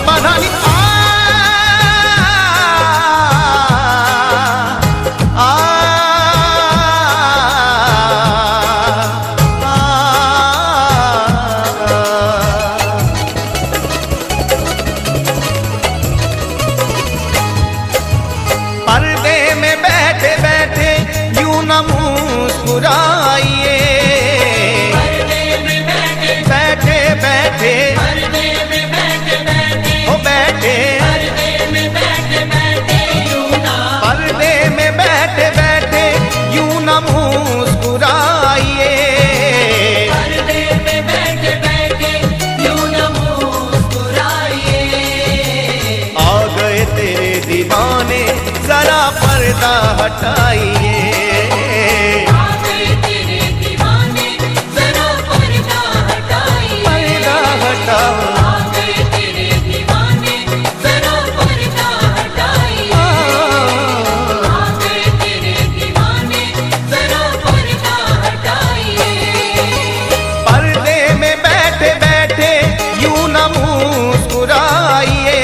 बधानी पर्दे में बैठे बैठे यूं न मुस्कुराइए, बैठे बैठे ओ बैठे पर्दे में बैठे बैठे यूं न मुस्कुराइए, आ गए तेरे दीवाने जरा पर्दा हटाइए, पर्दा हटाओ, पर्दे में बैठे बैठे यूं न मुस्कुराइए,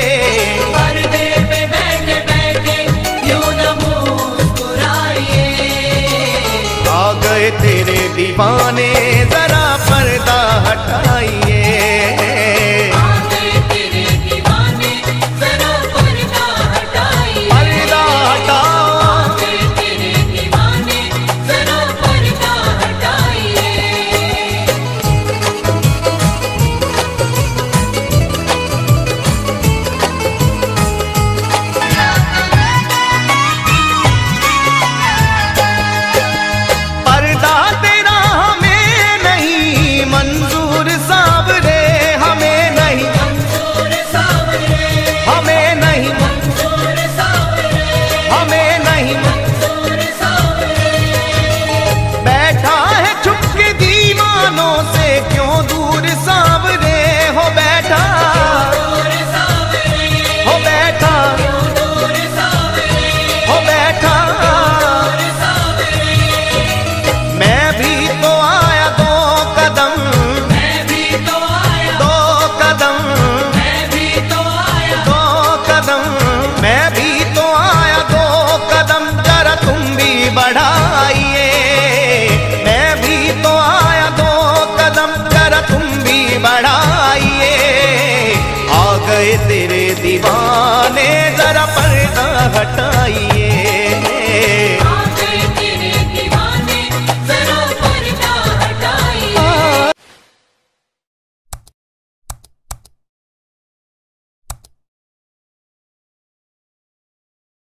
तेरे दीवाने जरा पर्दा हटाइए, पर्दा हटाओ, पर्दा तेरा हमें नहीं मंजूर सावरे, हमें नहीं, हमें नहीं, हमें नहीं, बैठा है छुप के दीवानों से क्यों दूर सावरे, हो बैठा, हो बैठा, हो बैठा, मैं भी तो आया दो कदम, दो कदम, दो कदम, मैं भी तो आया दो कदम, जरा तुम भी बढ़ाइए, मैं भी तो आया दो कदम, जरा तुम भी बढ़ाइए, आ गए तेरे दीवाने